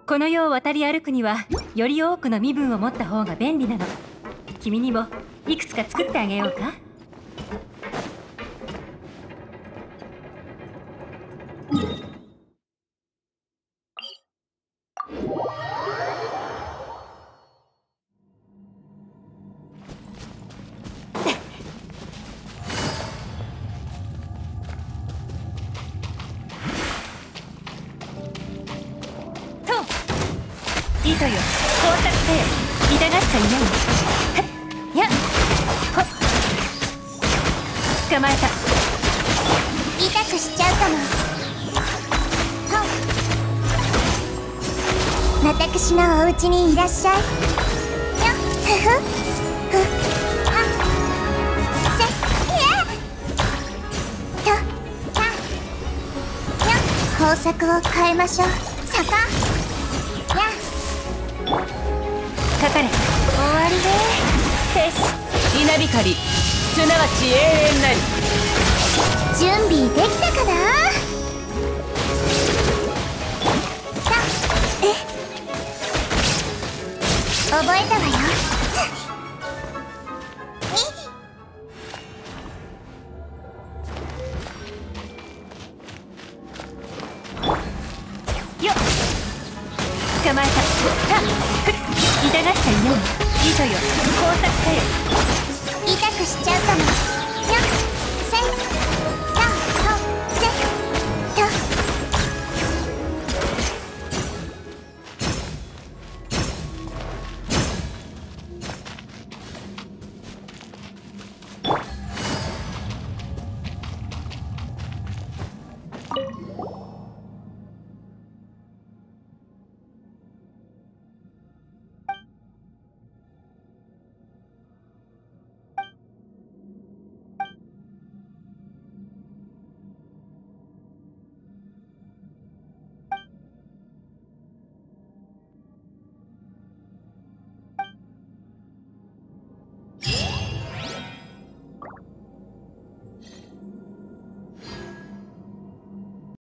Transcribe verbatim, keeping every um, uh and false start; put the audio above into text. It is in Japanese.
この世を渡り歩くにはより多くの身分を持った方が便利なの。君にもいくつか作ってあげようか。糸よ、工作せよ。痛がっちゃいない。はっやっほっ捕まえた。 痛くしちゃうかも。ほっ私のお家にいらっしゃい。よっふふふはっせやとたよっ方策を変えましょう。さかやかかれ。終わりでーす。稲光すなわち永遠なり。 準備できたかな。さえ覚えたわよ。 よっ捕まえた。はっふっ痛がっちゃいない。糸よ、工作せよ。 痛くしちゃうかも。